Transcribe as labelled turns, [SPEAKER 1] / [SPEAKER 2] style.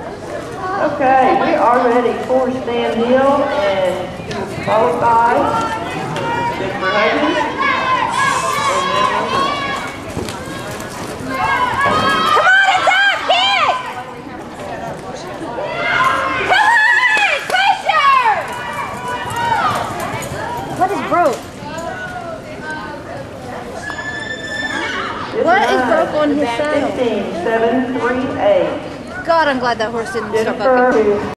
[SPEAKER 1] Okay, we are ready for standhill and followed by Jennifer Huggins.
[SPEAKER 2] What is broke on his saddle?
[SPEAKER 1] 15, 7, 3, 8.
[SPEAKER 2] God, I'm glad that horse didn't start bucking.